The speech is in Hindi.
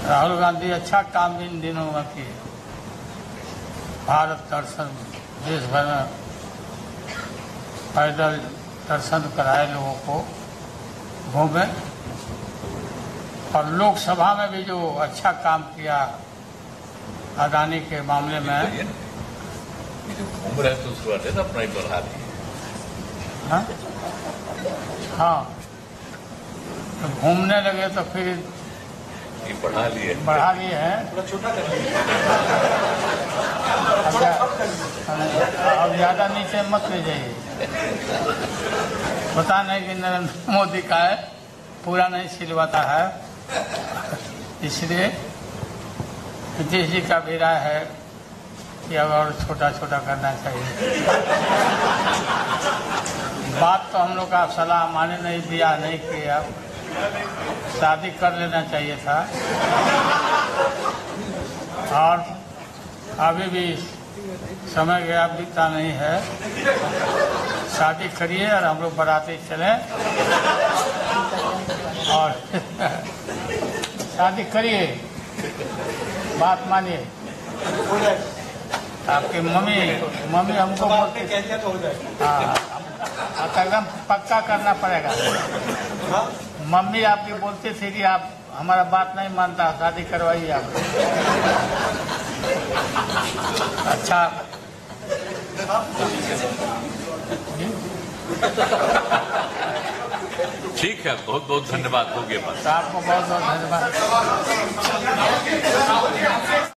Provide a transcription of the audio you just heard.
राहुल गांधी अच्छा काम इन दिनों में किए। भारत दर्शन देश भर में पैदल दर्शन कराए, लोगों को घूमे, और लोकसभा में भी जो अच्छा काम किया अदानी के मामले में। घूम रहे तो उसको अपना ही बढ़ा दिए। हाँ, तो घूमने लगे तो फिर बढ़ा लिए हैं। अब ज्यादा नीचे मत ले जाइए। पता नहीं कि नरेंद्र मोदी का है, पूरा नहीं सिलवाता है, इसलिए नीतीश जी का भी राय है कि अब और छोटा छोटा करना चाहिए। बात तो हम लोग का सलाह माने नहीं, दिया नहीं किया, शादी कर लेना चाहिए था। और अभी भी समय गया, बीता नहीं है, शादी करिए और हम लोग बाराती चलें और शादी करिए, बात मानिए। आपकी मम्मी हमको हाँ, एकदम पक्का करना पड़ेगा। मम्मी आपकी बोलती थी कि आप हमारा बात नहीं मानता, शादी करवाइए आप। अच्छा, ठीक है, बहुत बहुत धन्यवाद। हो गया, आपको बहुत बहुत धन्यवाद।